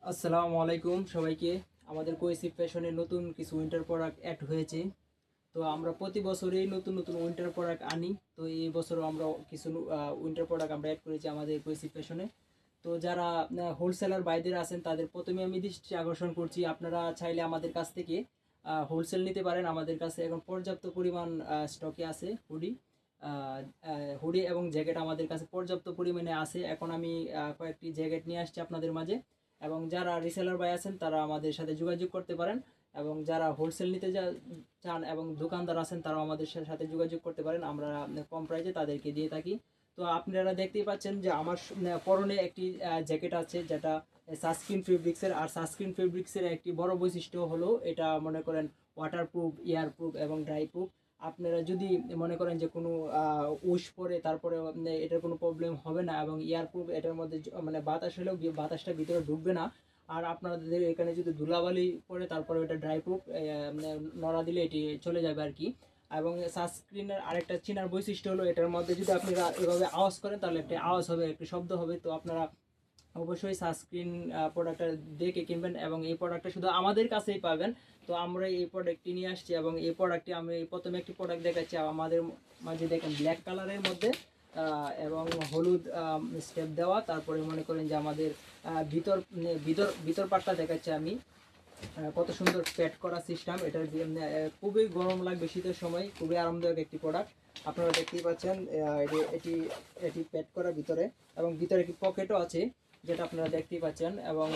আসসালামু আলাইকুম সবাইকে। আমাদের কোয়েসি ফ্যাশনে নতুন কিছু উইন্টার প্রোডাক্ট অ্যাড হয়েছে। তো আমরা প্রতি বছরই নতুন নতুন উইন্টার প্রোডাক্ট আনি। তো এই বছরও আমরা কিছু উইন্টার প্রোডাক্ট আমরা অ্যাড করেছি আমাদের কোয়েসি ফ্যাশনে। তো যারা হোলসেলার বাইদের আছেন তাদের প্রথমে আমি দৃষ্টি আকর্ষণ করছি, আপনারা চাইলে আমাদের কাছ থেকে হোলসেল নিতে পারেন। আমাদের কাছে এখন পর্যাপ্ত পরিমাণ স্টকে আছে হুডি এবং জ্যাকেট আমাদের কাছে পর্যাপ্ত পরিমাণে আছে। এখন আমি কয়েকটি জ্যাকেট নিয়ে আসছি আপনাদের মাঝে, এবং যারা রিসেলার ভাই আছেন তারা আমাদের সাথে যোগাযোগ করতে পারেন, এবং যারা হোলসেল নিতে চান এবং দোকানদার আছেন তারাও আমাদের সাথে যোগাযোগ করতে পারেন। আমরা কম প্রাইসে তাদেরকে দিয়ে থাকি। তো আপনারা দেখতেই পাচ্ছেন যে আমার পরনে একটি জ্যাকেট আছে, যেটা সানস্ক্রিন ফেব্রিক্সের। আর সানস্ক্রিন ফেব্রিক্সের একটি বড় বৈশিষ্ট্য হলো এটা মনে করেন ওয়াটারপ্রুফ, এয়ারপ্রুফ এবং ড্রাই প্রুফ। আপনারা যদি মনে করেন যে কোনো উশ পরে তারপরে এটার কোনো প্রবলেম হবে না, এবং এয়ারপ্রুফ, এটার মধ্যে মানে বাতাস হলেও বাতাসটা ভিতরে ঢুকবে না। আর আপনাদের এখানে যদি ধুলাবালি পড়ে তারপরে ওটা ড্রাই প্রুফ, নড়া দিলে এটি চলে যাবে আর কি। এবং সানস্ক্রিনের আরেকটা চেনার বৈশিষ্ট্য হলো এটার মধ্যে যদি আপনারা এভাবে আওয়াজ করেন তাহলে একটা আওয়াজ হবে, একটি শব্দ হবে। তো আপনারা অবশ্যই সানস্ক্রিন প্রোডাক্টটা দেখে কিনবেন, এবং এই প্রোডাক্টটা শুধু আমাদের কাছেই পাবেন। তো আমরা এই প্রোডাক্টটি নিয়ে আসছি, এবং এই প্রোডাক্টটি আমি প্রথমে একটি প্রোডাক্ট দেখাচ্ছি আমাদের মাঝে। দেখেন ব্ল্যাক কালারের মধ্যে এবং হলুদ স্টেপ দেওয়া। তারপরে মনে করেন যে আমাদের ভিতর ভিতর ভিতর পাটটা দেখাচ্ছি আমি, কত সুন্দর প্যাড করা সিস্টেম। এটার খুবই গরম লাগবে শীতের সময়, খুবই আরামদায়ক একটি প্রোডাক্ট। আপনারা দেখতেই পাচ্ছেন এটি এটি প্যাড করা ভিতরে, এবং ভিতরে একটি পকেটও আছে যেটা আপনারা দেখতেই পাচ্ছেন। এবং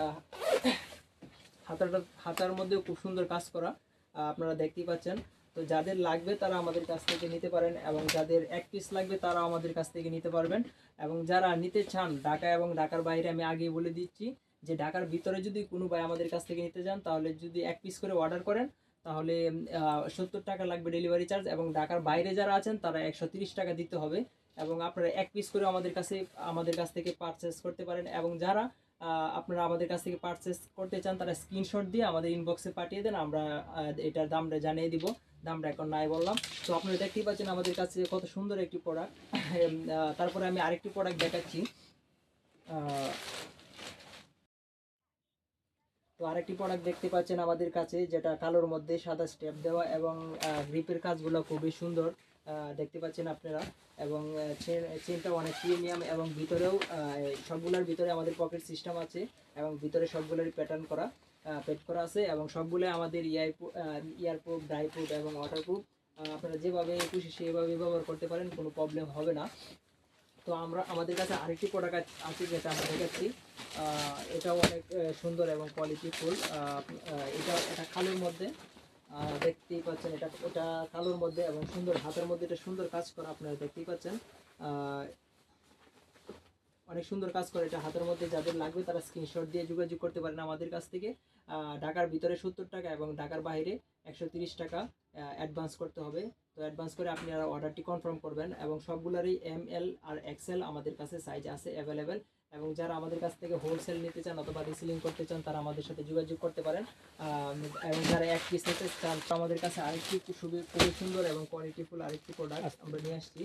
হাতার মধ্যেও খুব সুন্দর কাজ করা আপনারা দেখতেই পাচ্ছেন। তো যাদের লাগবে তারা আমাদের কাছ থেকে নিতে পারেন, এবং যাদের এক পিস লাগবে তারা আমাদের কাছ থেকে নিতে পারবেন। এবং যারা নিতে চান ঢাকা এবং ঢাকার বাইরে, আমি আগেই বলে দিচ্ছি যে ঢাকার ভিতরে যদি কোনো ভাই আমাদের কাছ থেকে নিতে চান তাহলে যদি এক পিস করে অর্ডার করেন তাহলে 70 টাকা লাগবে ডেলিভারি চার্জ, এবং ঢাকার বাইরে যারা আছেন তারা 130 টাকা দিতে হবে। এবং আপনারা এক পিস করে আমাদের কাছ থেকে পারচেস করতে পারেন। এবং যারা আপনারা আমাদের কাছ থেকে পারচেস করতে চান তারা স্ক্রিনশট দিয়ে আমাদের ইনবক্সে পাঠিয়ে দেন, আমরা এটার দামটা জানিয়ে দিব। দামটা এখন নাই বললাম। তো আপনারা দেখতেই পাচ্ছেন আমাদের কাছে কত সুন্দর একটি প্রোডাক্ট। তারপরে আমি আরেকটি প্রোডাক্ট দেখাচ্ছি। তো আরেকটি প্রোডাক্ট দেখতে পাচ্ছেন আমাদের কাছে, যেটা কালোর মধ্যে সাদা স্টেপ দেওয়া, এবং গ্রিপের কাজগুলো খুবই সুন্দর দেখতে পাচ্ছেন আপনারা। এবং চেনটা অনেক প্রিমিয়াম, এবং ভিতরেও সবগুলোর ভিতরে আমাদের পকেট সিস্টেম আছে, এবং ভিতরে সবগুলোরই প্যাটার্ন করা পেড করা আছে, এবং সবগুলো আমাদের ইয়ারপ্রুফ, ড্রাই প্রুফ এবং ওয়াটারপ্রুফ। আপনারা যেভাবে খুশি সেভাবে ব্যবহার করতে পারেন, কোনো প্রবলেম হবে না। তো আমাদের কাছে আরেকটি প্রোডাক্ট আছে যেটা আমরা দেখাচ্ছি। এটাও অনেক সুন্দর এবং কোয়ালিটিফুল। এটা কালোর মধ্যে দেখতেই পাচ্ছেন, এটা কালোর মধ্যে এবং সুন্দর, হাতের মধ্যে এটা সুন্দর কাজ করা আপনারা দেখতেই পাচ্ছেন। অনেক সুন্দর কাজ করে এটা হাতের মধ্যে। যাদের লাগবে তারা স্ক্রিনশট দিয়ে যোগাযোগ করতে পারেন আমাদের কাছ থেকে। ঢাকার ভিতরে 70 টাকা এবং ঢাকার বাইরে 130 টাকা অ্যাডভান্স করতে হবে। তো অ্যাডভান্স করে আপনি আর অর্ডারটি কনফার্ম করবেন, এবং সবগুলোরই ML আর XL আমাদের কাছে সাইজ আছে অ্যাভেলেবেল। এবং যারা আমাদের কাছ থেকে হোলসেল নিতে চান অথবা রিসেলিং করতে চান তারা আমাদের সাথে যোগাযোগ করতে পারেন। এবং যারা এক পিস নিতে চান তো আমাদের কাছে আরেকটি খুবই সুন্দর এবং কোয়ালিটিফুল আরেকটি প্রোডাক্ট আমরা নিয়ে আসছি।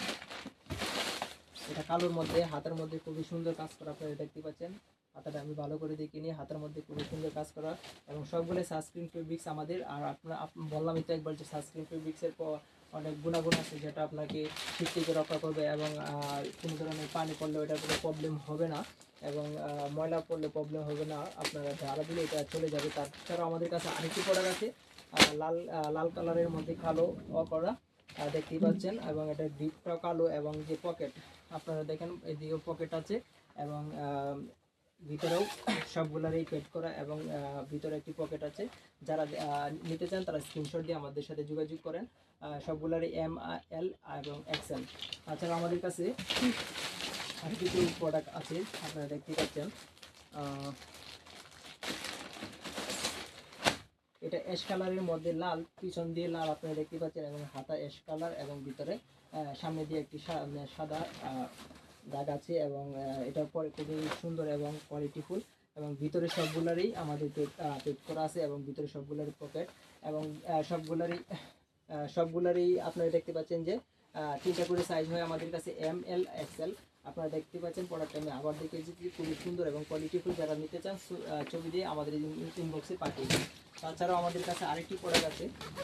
এটা কালোর মধ্যে, হাতের মধ্যে খুবই সুন্দর কাজ করা আপনারা দেখতে পাচ্ছেন। হাতাটা আমি ভালো করে দেখিয়ে নিই, হাতের মধ্যে খুবই সুন্দর কাজ করা, এবং সবগুলো সানস্ক্রিন ফেব্রিক্স আমাদের। আর আপনারা বললামই তো একবার যে সানস্ক্রিন ফেব্রিক্সের অনেক গুণাগুণ আছে, যেটা আপনাকে শীত থেকে রক্ষা করবে, এবং কোনো ধরনের পানি পড়লেও এটার কোনো প্রবলেম হবে না, এবং ময়লা পড়লে প্রবলেম হবে না। আপনারা ঝাড়া দিলে এটা চলে যাবে। তাছাড়াও আমাদের কাছে আরেকটি প্রোডাক্ট আছে লাল কালারের মধ্যে কালো করা দেখতেই পাচ্ছেন, এবং এটা গ্রিপটাও কালো, এবং যে পকেট আপনারা দেখেন এদিকেও পকেট আছে, এবং ভিতরেও সবগুলারই পেড করা, এবং ভিতরে একটি পকেট আছে। যারা নিতে চান তারা স্ক্রিনশট দিয়ে আমাদের সাথে যোগাযোগ করেন। সবগুলারই ML এবং XL। তাছাড়া আমাদের কাছে আর কিছু প্রোডাক্ট আছে আপনারা দেখতেই পাচ্ছেন। এটা অ্যাশ কালারের মধ্যে লাল, পিছন দিয়ে লাল আপনারা দেখতে পাচ্ছেন, এবং হাতা অ্যাশ কালার, এবং ভিতরে সামনে দিয়ে একটি সাদা দাগ আছে, এবং এটার পরে খুবই সুন্দর এবং কোয়ালিটিফুল। এবং ভিতরে সবগুলারই আমাদের পেড করা আছে, এবং ভিতরে সবগুলারই পকেট, এবং সবগুলারই আপনারা দেখতে পাচ্ছেন যে 3টা করে সাইজ হয় আমাদের কাছে ML XL। আপনারা দেখতে পাচ্ছেন প্রোডাক্ট আমি আবার দেখেছি, খুবই সুন্দর এবং কোয়ালিটিফুল। যারা নিতে চান ছবি দিয়ে আমাদের ইনবক্সে পাঠিয়ে দিন। তাছাড়াও আমাদের কাছে আরেকটি প্রোডাক্ট আছে,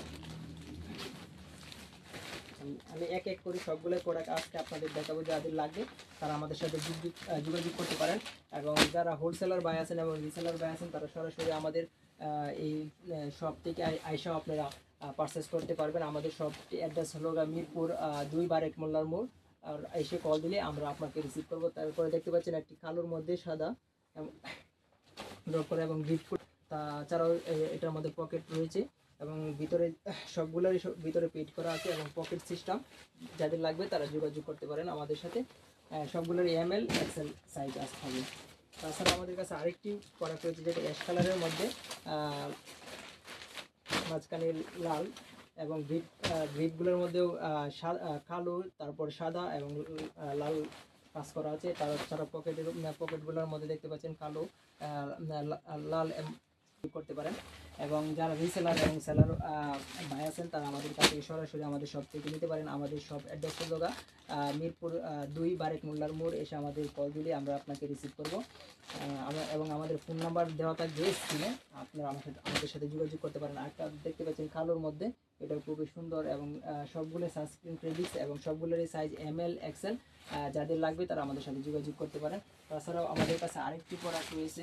আমি এক এক করে সবগুলো প্রোডাক্ট আজকে আপনাদের দেখাবো। যাদের লাগবে তারা আমাদের সাথে যোগাযোগ করতে পারেন। এবং যারা হোলসেলার বাই আছেন এবং রিসেলার বাই আছেন তারা সরাসরি আমাদের এই শপ থেকে আইসা আপনারা পারচেস করতে পারবেন। আমাদের শপটি অ্যাড্রেস হলো মিরপুর 2 বারেক মোল্লার মোড়। আর এসে কল দিলে আমরা আপনাকে রিসিভ করবো। তারপরে দেখতে পাচ্ছেন একটি কালোর মধ্যে সাদা ড্রপ করে এবং গিফট। তাছাড়াও এটার মধ্যে পকেট রয়েছে এবং ভিতরে সবগুলোরই ভিতরে পেড করা আছে এবং পকেট সিস্টেম। যাদের লাগবে তারা যোগাযোগ করতে পারেন আমাদের সাথে। সবগুলোর ML XL সাইজ আসবে। তাছাড়া আমাদের কাছে আরেকটি প্রোডাক্ট রয়েছে যেটা অ্যাশ কালারের মধ্যে মাঝখানে লাল এবং গ্রিপগুলোর মধ্যেও কালো, তারপর সাদা এবং লাল কাজ করা আছে। তাছাড়া পকেটগুলোর মধ্যে দেখতে পাচ্ছেন কালো, লাল করতে পারেন। এবং যারা রিসেলার এবং সেলার ভাই আছেন তারা আমাদের কাছে সরাসরি আমাদের শপ থেকে নিতে পারেন। আমাদের শপ অ্যাড্রেস হলো মিরপুর 2 বারেক মোল্লার মোড়। এসে আমাদের কল দিলে আমরা আপনাকে রিসিভ করব। এবং আমাদের ফোন নাম্বার দেওয়া থাকবে স্ক্রিনে, আপনারা আমাদের সাথে যোগাযোগ করতে পারেন। আরেকটা দেখতে পাচ্ছেন কালোর মধ্যে, এটা খুবই সুন্দর এবং সবগুলো সানস্ক্রিন ক্রেডিটস এবং সবগুলোরই সাইজ ML XL। যাদের লাগবে তারা আমাদের সাথে যোগাযোগ করতে পারেন। তাছাড়াও আমাদের কাছে আরেকটি প্রোডাক্ট রয়েছে,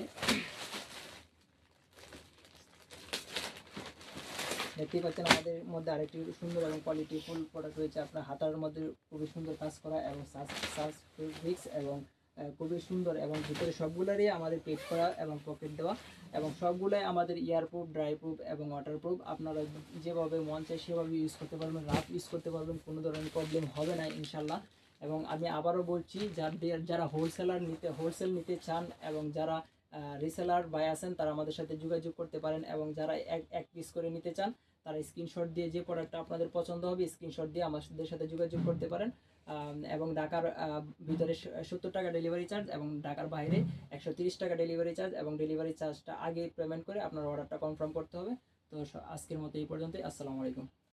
দেখতেই পাচ্ছেন আমাদের মধ্যে আরেকটি সুন্দর এবং কোয়ালিটিফুল প্রোডাক্ট রয়েছে। আপনার হাতার মধ্যে খুবই সুন্দর কাজ করা এবং ফেব্রিক্স এবং খুবই সুন্দর এবং ভিতরে সবগুলোরই আমাদের পেড করা এবং পকেট দেওয়া এবং সবগুলোই আমাদের ইয়ারপ্রুফ, ড্রাই প্রুফ এবং ওয়াটারপ্রুফ। আপনারা যেভাবে মন চায় সেভাবে ইউজ করতে পারবেন, রাফ ইউজ করতে পারবেন, কোনো ধরনের প্রবলেম হবে না ইনশাল্লাহ। এবং আমি আবারও বলছি, যারা হোলসেল নিতে চান এবং যারা রিসেলার বাই আছেন তারা আমাদের সাথে যোগাযোগ করতে পারেন। এবং যারা এক পিস করে নিতে চান তারা স্ক্রিনশট দিয়ে যে প্রোডাক্টটা আপনাদের পছন্দ হবে স্ক্রিনশট দিয়ে আমাদের সাথে যোগাযোগ করতে পারেন। এবং ঢাকার ভিতরে 70 টাকা ডেলিভারি চার্জ এবং ঢাকার বাইরে 130 টাকা ডেলিভারি চার্জ, এবং ডেলিভারি চার্জটা আগে পেমেন্ট করে আপনার অর্ডারটা কনফার্ম করতে হবে। তো আজকের মতো এই পর্যন্তই। আসসালামু আলাইকুম।